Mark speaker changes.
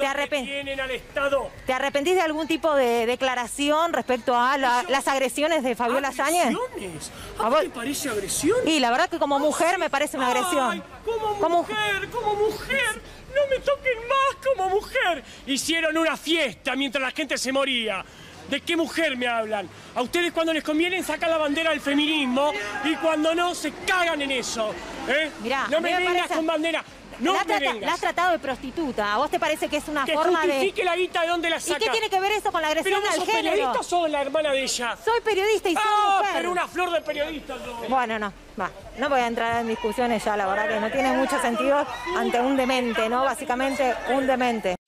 Speaker 1: tienen al Estado.
Speaker 2: ¿Te arrepentís de algún tipo de declaración respecto a las agresiones de Fabiola Yáñez?
Speaker 1: ¿Agresiones? ¿A vos te parece agresión?
Speaker 2: Y la verdad que como mujer me parece una agresión.
Speaker 1: Ay, como mujer. No me toquen más como mujer. Hicieron una fiesta mientras la gente se moría. ¿De qué mujer me hablan? A ustedes cuando les conviene sacan la bandera del feminismo y cuando no se cagan en eso.
Speaker 2: Mirá,
Speaker 1: no me vengas con bandera. No me vengas.
Speaker 2: La has tratado de prostituta. ¿A vos te parece que es una
Speaker 1: que
Speaker 2: forma de...?
Speaker 1: Que justifique la guita de dónde la saca.
Speaker 2: ¿Y qué tiene que ver eso con la agresión al género?
Speaker 1: ¿Pero vos sos periodista o sos la hermana de ella?
Speaker 2: Soy periodista y soy mujer.
Speaker 1: Pero una flor de periodista.
Speaker 2: Bueno, no voy a entrar en discusiones ya, la verdad que no tiene mucho sentido ante un demente, ¿no? Básicamente un demente.